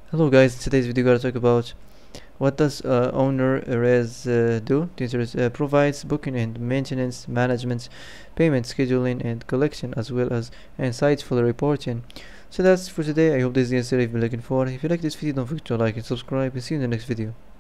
Hello guys, today's video gonna talk about what does Ownerrez do. The answer is provides booking and maintenance management, payment scheduling and collection, as well as insightful reporting. So that's for today. I hope this is the answer you've been looking for. If you like this video, don't forget to like and subscribe, and see you in the next video.